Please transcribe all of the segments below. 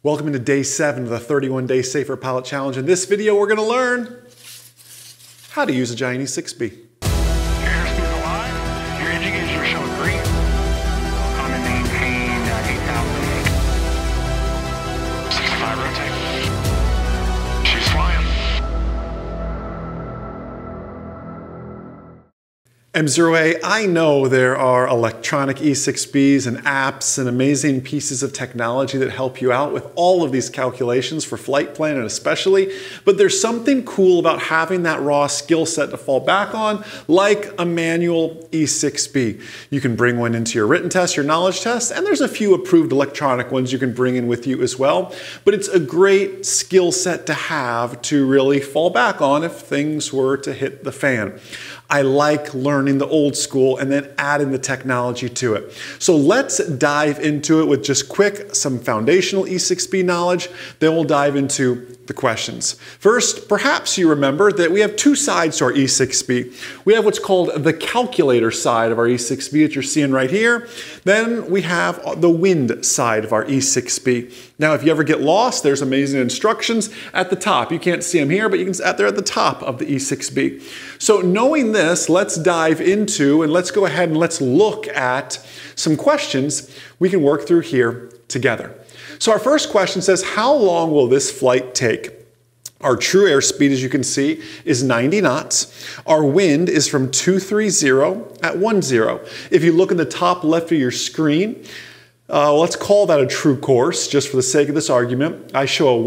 Welcome to day 7 of the 31-day Safer Pilot Challenge. In this video, we're going to learn how to use a giant E6B. Your airspeed alive. Your indicators are showing green. I'm going to maintain 8,000. 65 rotate. She's flying. MzeroA, I know there are electronic E6Bs and apps and amazing pieces of technology that help you out with all of these calculations for flight plan and especially, but there's something cool about having that raw skill set to fall back on, like a manual E6B. You can bring one into your written test, your knowledge test, and there's a few approved electronic ones you can bring in with you as well, but it's a great skill set to have to really fall back on if things were to hit the fan. I like learning the old school and then adding the technology to it. So let's dive into it with just some foundational E6B knowledge, then we'll dive into the questions. First, perhaps you remember that we have two sides to our E6B. We have what's called the calculator side of our E6B that you're seeing right here. Then we have the wind side of our E6B. Now, if you ever get lost, there's amazing instructions at the top. You can't see them here, but you can see they're at the top of the E6B. So knowing this, let's dive into and let's go ahead and let's look at some questions we can work through here together. So our first question says, how long will this flight take? Our true airspeed, as you can see, is 90 knots. Our wind is from 230 at 10. If you look in the top left of your screen, let's call that a true course, just for the sake of this argument. I show a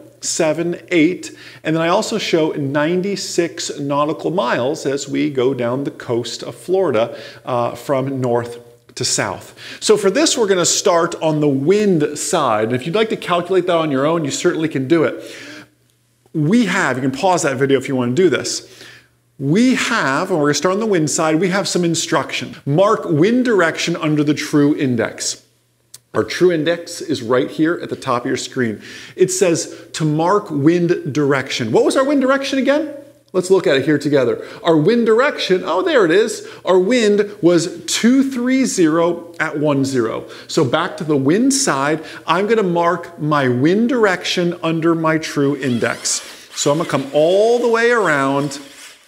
178, and then I also show 96 nautical miles as we go down the coast of Florida from north to south. So for this, we're going to start on the wind side. And if you'd like to calculate that on your own, you certainly can do it. You can pause that video if you want to do this. And we're going to start on the wind side, we have some instruction. Mark wind direction under the true index. Our true index is right here at the top of your screen. It says to mark wind direction. What was our wind direction again? Let's look at it here together. Our wind direction, oh, there it is. Our wind was 230 at 10. So back to the wind side, I'm going to mark my wind direction under my true index. So I'm going to come all the way around.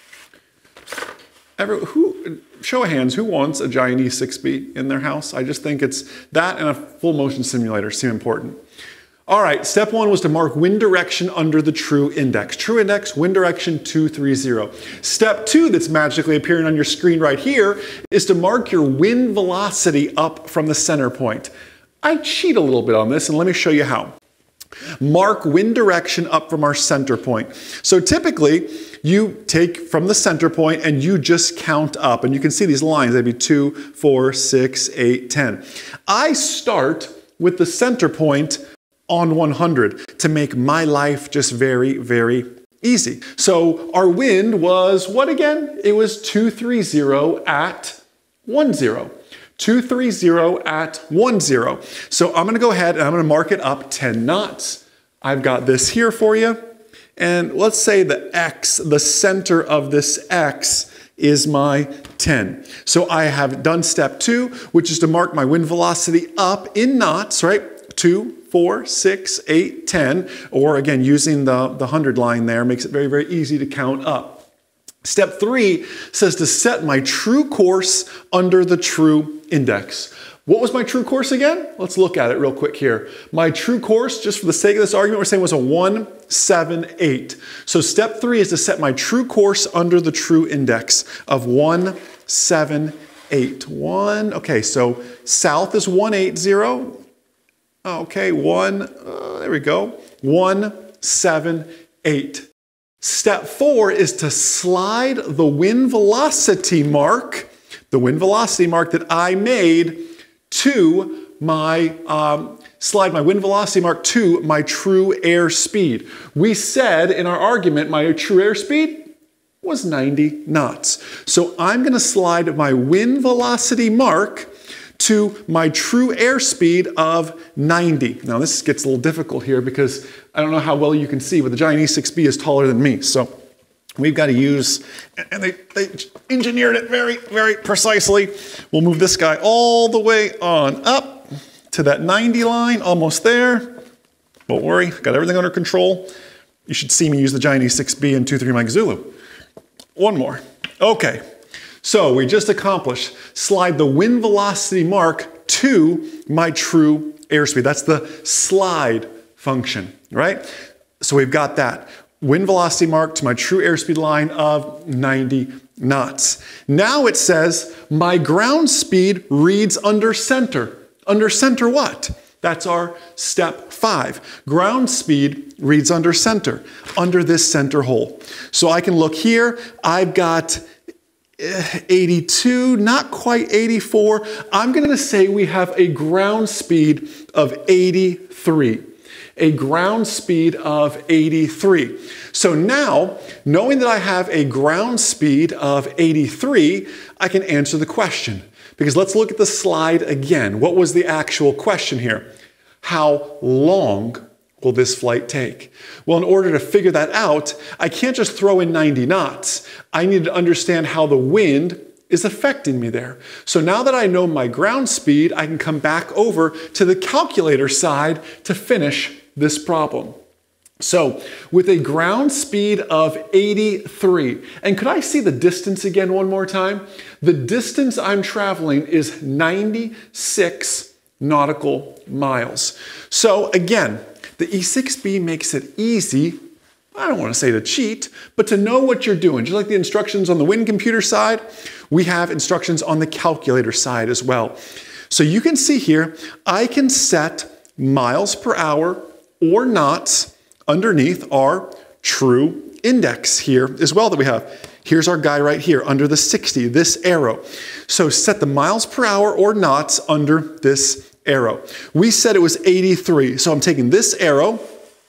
Show of hands, who wants a giant E6B in their house? I just think it's that and a full motion simulator seem important. All right, step 1 was to mark wind direction under the true index. True index, wind direction 230. Step 2 that's magically appearing on your screen right here is to mark your wind velocity up from the center point. I cheat a little bit on this and let me show you how. Mark wind direction up from our center point. So typically, you take from the center point and you just count up. And you can see these lines, they'd be 2, 4, 6, 8, 10. I start with the center point on 100 to make my life just very, very easy. So our wind was what again? It was 230 at 10. 230 at 10. So I'm going to go ahead and I'm going to mark it up 10 knots. I've got this here for you. And let's say the X, the center of this X is my 10. So I have done step 2, which is to mark my wind velocity up in knots, right? 2, 4, 6, 8, 10. Or again, using the 100 line there makes it very, very easy to count up. Step 3 says to set my true course under the true index. What was my true course again? Let's look at it real quick here. My true course, just for the sake of this argument, we're saying was a 178. So step 3 is to set my true course under the true index of 178. Okay, so south is 180. Okay, there we go. 178. Step 4 is to slide the wind velocity mark that I made to my, slide my wind velocity mark to my true airspeed. We said in our argument, my true airspeed was 90 knots. So I'm going to slide my wind velocity mark to my true airspeed of 90. Now this gets a little difficult here because I don't know how well you can see, but the giant E6B is taller than me. So we've got to use, and they engineered it very, very precisely. We'll move this guy all the way on up to that 90 line, almost there. Don't worry, got everything under control. You should see me use the giant E6B and 2-3 Mike Zulu. One more. Okay, so we just accomplished slide the wind velocity mark to my true airspeed. That's the slide function, right? So we've got that. Wind velocity mark to my true airspeed line of 90 knots. Now it says my ground speed reads under center. Under center what? That's our step 5. Ground speed reads under center, under this center hole. So I can look here, I've got 82, not quite 84. I'm gonna say we have a ground speed of 83. A ground speed of 83. So now, knowing that I have a ground speed of 83, I can answer the question. Because let's look at the slide again. What was the actual question here? How long will this flight take? Well, in order to figure that out, I can't just throw in 90 knots. I need to understand how the wind is affecting me there. So now that I know my ground speed, I can come back over to the calculator side to finish this problem. So with a ground speed of 83, and could I see the distance again one more time? The distance I'm traveling is 96 nautical miles. So again, the E6B makes it easy, I don't want to say to cheat, but to know what you're doing. Just like the instructions on the wind computer side, we have instructions on the calculator side as well. So you can see here, I can set miles per hour or knots underneath our true index here as well that we have. Here's our guy right here under the 60, this arrow. So set the miles per hour or knots under this arrow. We said it was 83, so I'm taking this arrow,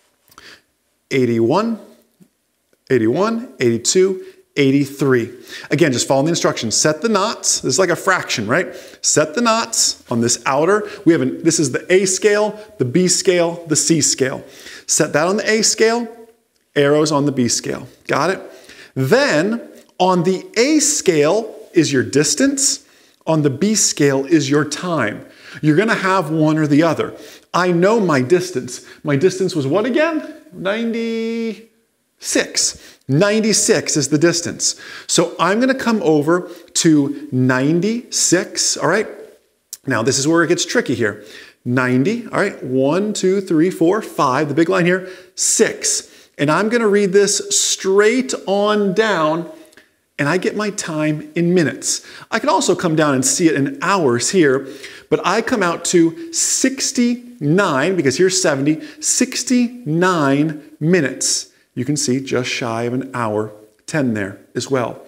81, 81, 82, 83. Again, just following the instructions. Set the knots. This is like a fraction, right? Set the knots on this outer. This is the A scale, the B scale, the C scale. Set that on the A scale, arrows on the B scale. Got it? Then on the A scale is your distance. On the B scale is your time. You're going to have one or the other. I know my distance. My distance was what again? 96. 96 is the distance. So I'm going to come over to 96, all right? Now this is where it gets tricky here. 90, all right? 1, 2, 3, 4, 5, the big line here, 6. And I'm going to read this straight on down, and I get my time in minutes. I can also come down and see it in hours here, but I come out to 69, because here's 70, 69 minutes. You can see just shy of an hour 10 there as well.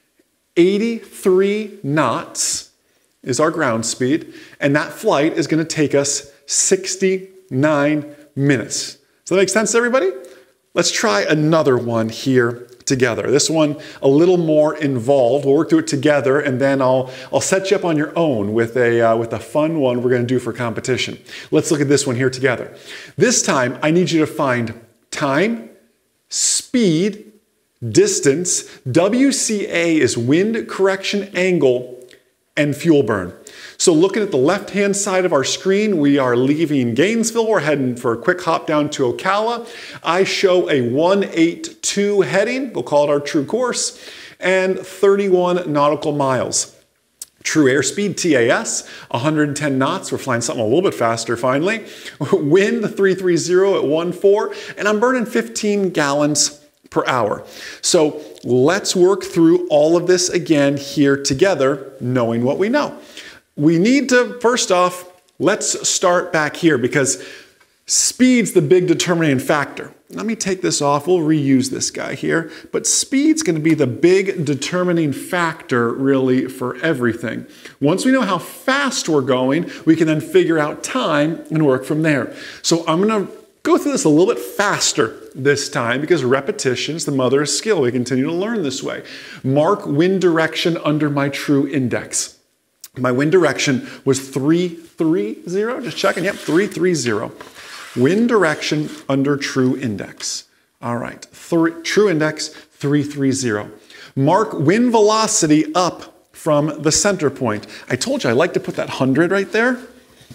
83 knots is our ground speed, and that flight is going to take us 69 minutes. Does that make sense to everybody? Let's try another one here together. This one a little more involved. We'll work through it together, and then I'll set you up on your own with a fun one we're going to do for competition. Let's look at this one here together. This time I need you to find time, speed, distance, WCA is wind correction angle, and fuel burn. So looking at the left-hand side of our screen, we are leaving Gainesville. We're heading for a quick hop down to Ocala. I show a 182 heading, we'll call it our true course, and 31 nautical miles. True airspeed, TAS, 110 knots. We're flying something a little bit faster finally. Wind 330 at 14, and I'm burning 15 gallons per hour. So let's work through all of this again here together, knowing what we know. We need to, first off, let's start back here because speed's the big determining factor. Let me take this off. We'll reuse this guy here. But speed's going to be the big determining factor really for everything. Once we know how fast we're going, we can then figure out time and work from there. So I'm going to go through this a little bit faster this time because repetition is the mother of skill. We continue to learn this way. Mark wind direction under my true index. My wind direction was 330. Just checking. Yep, 330. Wind direction under true index. All right, true index 330. Mark wind velocity up from the center point. I told you I like to put that 100 right there.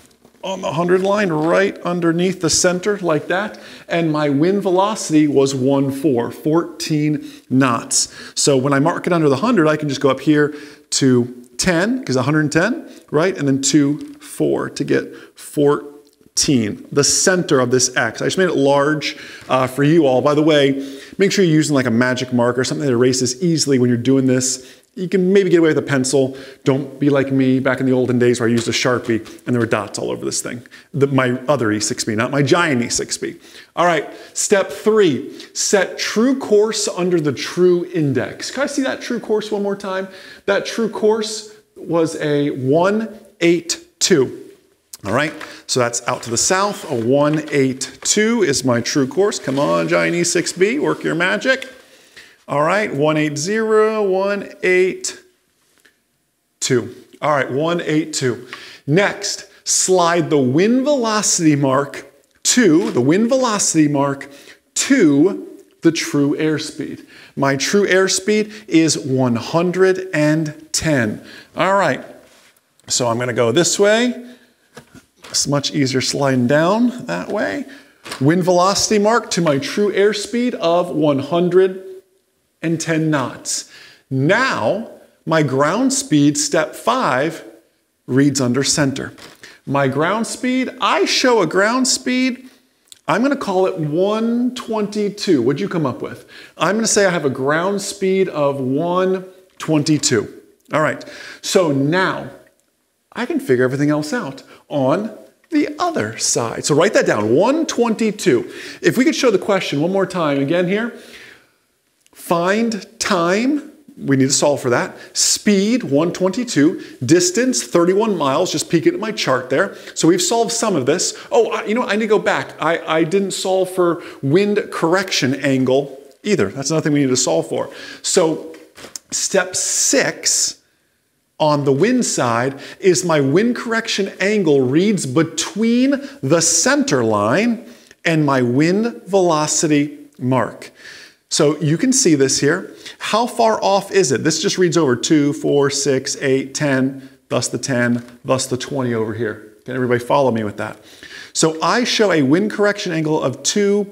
on the 100 line, right underneath the center like that. And my wind velocity was 14 knots. So when I mark it under the 100, I can just go up here to 10, because 110, right? And then 2, 4 to get 14, the center of this X. I just made it large for you all. By the way, make sure you're using like a magic marker, something that erases easily when you're doing this. You can maybe get away with a pencil. Don't be like me back in the olden days where I used a Sharpie and there were dots all over this thing. My other E6B, not my giant E6B. All right, step 3, set true course under the true index. Can I see that true course one more time? That true course was a 182. All right, so that's out to the south. A 182 is my true course. Come on, giant E6B, work your magic. All right, 180, 182. All right, 182. Next, slide the wind velocity mark to the true airspeed. My true airspeed is 110. All right, so I'm gonna go this way. It's much easier sliding down that way. Wind velocity mark to my true airspeed of 110 knots. Now, my ground speed, step 5, reads under center. My ground speed, I show a ground speed, I'm gonna call it 122. What'd you come up with? I'm gonna say I have a ground speed of 122. All right, so now I can figure everything else out on the other side. So write that down, 122. If we could show the question one more time again here. Find time, we need to solve for that. Speed, 122. Distance, 31 miles, just peeking at my chart there. So we've solved some of this. Oh, you know, I need to go back. I didn't solve for wind correction angle either. That's another thing we need to solve for. So step 6 on the wind side is my wind correction angle reads between the center line and my wind velocity mark. So you can see this here. How far off is it? This just reads over 2, 4, 6, 8, 10, thus the 10, thus the 20 over here. Can everybody follow me with that? So I show a wind correction angle of 2,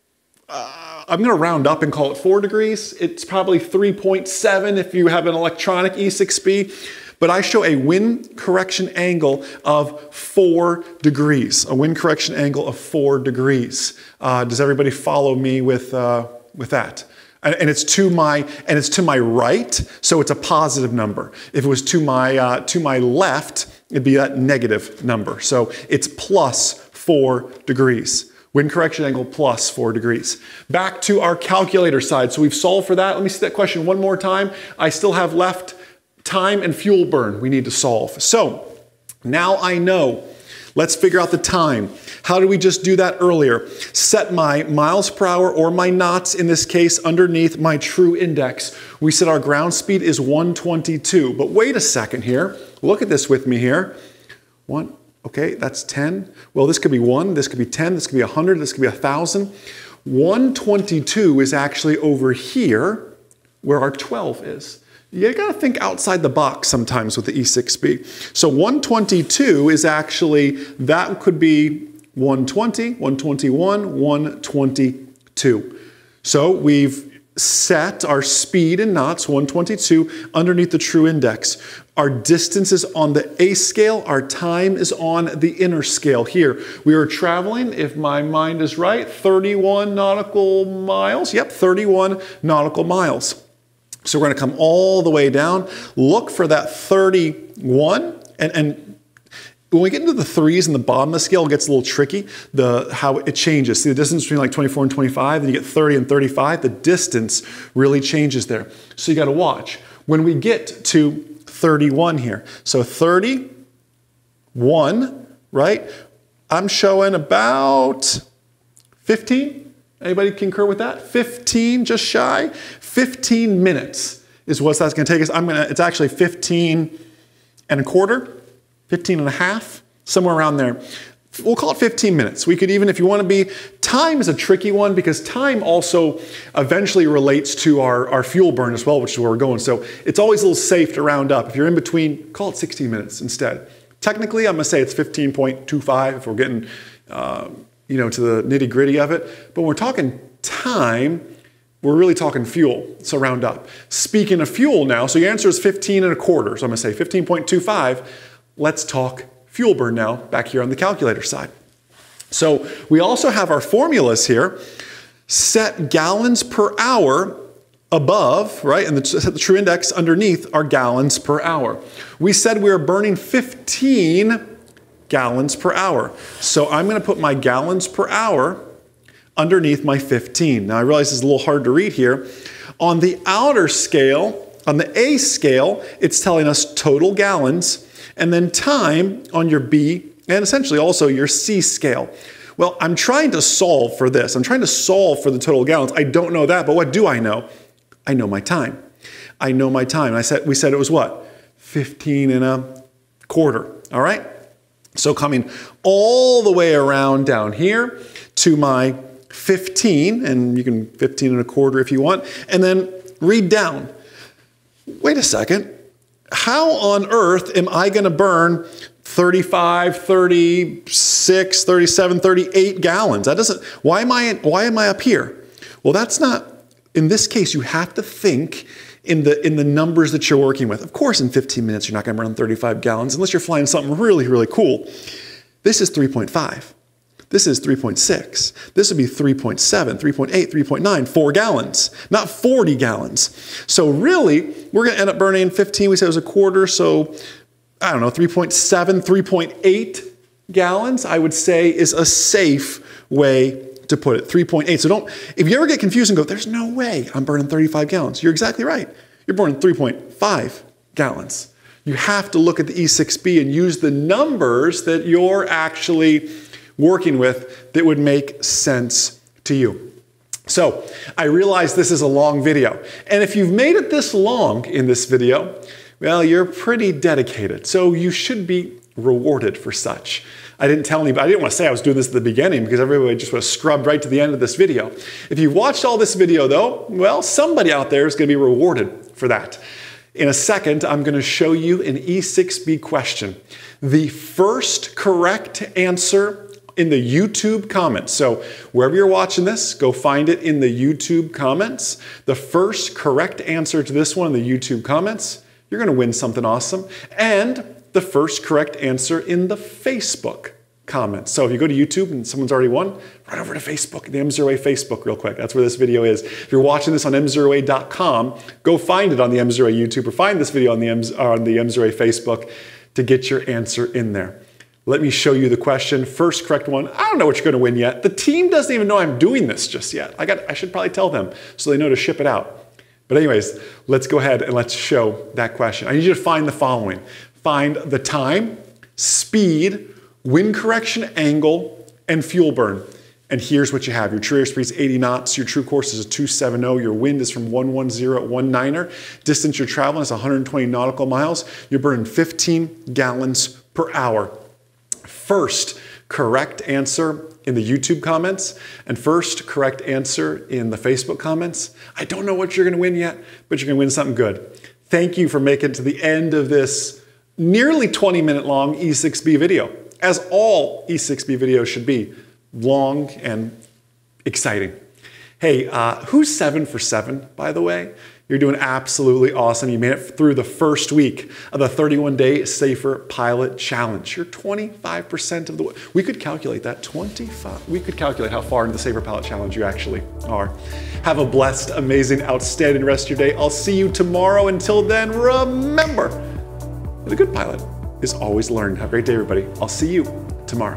I'm gonna round up and call it 4 degrees. It's probably 3.7 if you have an electronic E6B, but I show a wind correction angle of 4 degrees, a wind correction angle of 4 degrees. Does everybody follow me with that? And it's to my right, so it's a positive number. If it was to my left, it'd be that negative number. So it's plus 4 degrees. Wind correction angle plus 4 degrees. Back to our calculator side. So we've solved for that. Let me see that question one more time. I still have left time and fuel burn we need to solve. So now I know. Let's figure out the time. How did we just do that earlier? Set my miles per hour or my knots, in this case, underneath my true index. We said our ground speed is 122. But wait a second here. Look at this with me here. Okay, that's 10. Well, this could be 1, this could be 10, this could be 100, this could be 1,000. 122 is actually over here where our 12 is. You gotta think outside the box sometimes with the E6B. So 122 is actually, that could be 120, 121, 122. So we've set our speed in knots, 122, underneath the true index. Our distance is on the A scale, our time is on the inner scale here. We are traveling, if my mind is right, 31 nautical miles. Yep, 31 nautical miles. So we're gonna come all the way down, look for that 31, and when we get into the 3s and the bottom of the scale, it gets a little tricky, how it changes. See the distance between like 24 and 25, then you get 30 and 35, the distance really changes there. So you gotta watch. When we get to 31 here, so 31, right? I'm showing about 15. Anybody concur with that? 15, just shy. 15 minutes is what that's gonna take us. It's actually 15 and a quarter, 15 and a half, somewhere around there. We'll call it 15 minutes. We could even, if you wanna be, time is a tricky one because time also eventually relates to our fuel burn as well, which is where we're going. So it's always a little safe to round up. If you're in between, call it 16 minutes instead. Technically, I'm gonna say it's 15.25 if we're getting to the nitty gritty of it. But when we're talking time, we're really talking fuel, so round up. Speaking of fuel now, so your answer is 15.25, so I'm gonna say 15.25. Let's talk fuel burn now, back here on the calculator side. So we also have our formulas here. Set gallons per hour above, right, and the true index underneath are gallons per hour. We said we were burning 15 gallons per hour. So I'm gonna put my gallons per hour underneath my 15. Now I realize it's a little hard to read here. On the outer scale, on the A scale, it's telling us total gallons, and then time on your B, and essentially also your C scale. Well, I'm trying to solve for this. I'm trying to solve for the total gallons. I don't know that, but what do I know? I know my time. I know my time. We said it was what? 15.25, all right? So coming all the way around down here to my 15, and you can 15.25 if you want, and then read down. Wait a second. How on earth am I going to burn 35, 36, 37, 38 gallons? That doesn't, why am I up here? Well, that's not, in this case, you have to think in the numbers that you're working with. Of course, in 15 minutes, you're not going to burn 35 gallons unless you're flying something really, really cool. This is 3.5. This is 3.6. This would be 3.7, 3.8, 3.9, 4 gallons, not 40 gallons. So really, we're going to end up burning 15. We said it was a quarter, so I don't know, 3.7, 3.8 gallons, I would say is a safe way to put it, 3.8. So if you ever get confused and go, there's no way I'm burning 35 gallons, you're exactly right. You're burning 3.5 gallons. You have to look at the E6B and use the numbers that you're actually working with that would make sense to you. So I realize this is a long video. And if you've made it this long in this video, well, you're pretty dedicated. So you should be rewarded for such. I didn't tell anybody, I didn't want to say I was doing this at the beginning because everybody just would have scrubbed right to the end of this video. If you've watched all this video though, well, somebody out there is going to be rewarded for that. In a second, I'm going to show you an E6B question. The first correct answer in the YouTube comments. So wherever you're watching this, go find it in the YouTube comments. The first correct answer to this one in the YouTube comments, you're going to win something awesome. And the first correct answer in the Facebook comments. So if you go to YouTube and someone's already won, run over to Facebook, the MzeroA Facebook real quick. That's where this video is. If you're watching this on MzeroA.com, go find it on the MzeroA YouTube or find this video on the MzeroA Facebook to get your answer in there. Let me show you the question. First correct one. I don't know what you're going to win yet. The team doesn't even know I'm doing this just yet. I should probably tell them so they know to ship it out. But anyways, let's go ahead and let's show that question. I need you to find the following. Find the time, speed, wind correction angle, and fuel burn. And here's what you have. Your true airspeed is 80 knots. Your true course is a 270. Your wind is from 110 at 19er. Distance you're traveling is 120 nautical miles. You're burning 15 gallons per hour. First correct answer in the YouTube comments and first correct answer in the Facebook comments. I don't know what you're going to win yet, but you're going to win something good. Thank you for making it to the end of this nearly 20-minute long E6B video, as all E6B videos should be, long and exciting. Hey, who's 7 for 7, by the way? You're doing absolutely awesome. You made it through the first week of the 31-day Safer Pilot Challenge. You're 25% of the way. We could calculate that, 25. We could calculate how far into the Safer Pilot Challenge you actually are. Have a blessed, amazing, outstanding rest of your day. I'll see you tomorrow. Until then, remember, the good pilot is always learning. Have a great day, everybody. I'll see you tomorrow.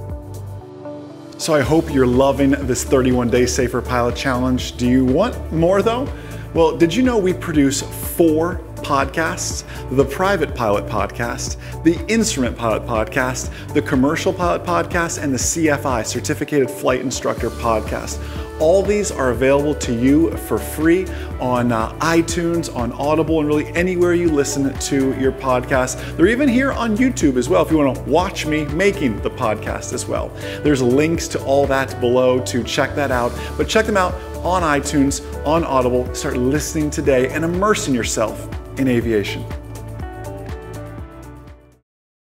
So I hope you're loving this 31-day Safer Pilot Challenge. Do you want more though? Well, did you know we produce 4 podcasts? The Private Pilot Podcast, the Instrument Pilot Podcast, the Commercial Pilot Podcast, and the CFI, Certificated Flight Instructor Podcast. All these are available to you for free on iTunes, on Audible, and really anywhere you listen to your podcast. They're even here on YouTube as well if you want to watch me making the podcast as well. There's links to all that below to check that out, but check them out on iTunes, on Audible. Start listening today and immersing yourself in aviation.